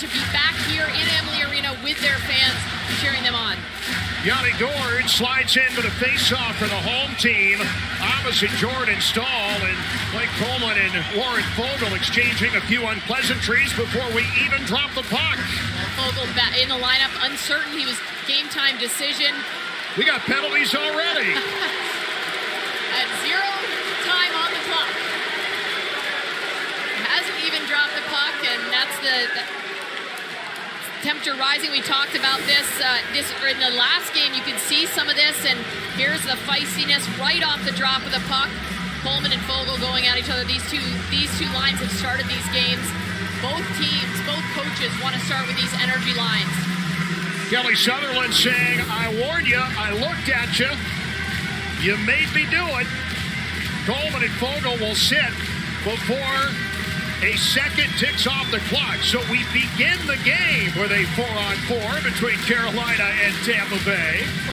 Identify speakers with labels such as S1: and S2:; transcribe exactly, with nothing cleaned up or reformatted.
S1: to be back here in Emily Arena with their fans cheering them on.
S2: Yanni Gord slides in with a face-off for the home team opposite Jordan Stahl, and Blake Coleman and Warren Foegele exchanging a few unpleasantries before we even drop the puck.
S1: Well, Foegele in the lineup, uncertain. He was game-time decision.
S2: We got penalties already.
S1: At zero time on the clock. Hasn't even dropped the puck, and that's the... the temperature rising. We talked about this, uh, this in the last game. You can see some of this, and here's the feistiness right off the drop of the puck. Coleman and Foegele going at each other. These two, these two lines have started these games. Both teams, both coaches want to start with these energy lines.
S2: Kelly Sutherland saying, "I warned you. I looked at you. You made me do it." Coleman and Foegele will sit before a second ticks off the clock. So we begin the game with a four-on-four between Carolina and Tampa Bay.